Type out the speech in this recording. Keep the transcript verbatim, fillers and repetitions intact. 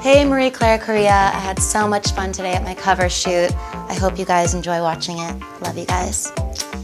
Hey, Marie Claire Korea. I had so much fun today at my cover shoot. I hope you guys enjoy watching it. Love you guys.